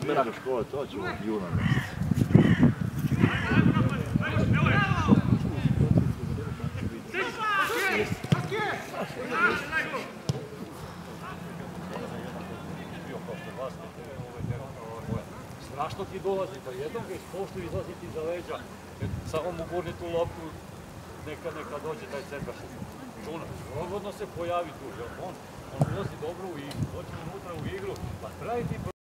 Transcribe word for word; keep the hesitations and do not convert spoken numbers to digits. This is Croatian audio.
do škole, to ćemo juna mjeseca. Strašno ti dolazi, pa jednom ga ispoštuju izlaziti iza leđa, samo mu gurni tu loptu, neka, neka dođe taj centar. Čuna, slobodno se pojavi tu, on, on ulazi dobro u igru, dođe unutra u igru, pa pravi ti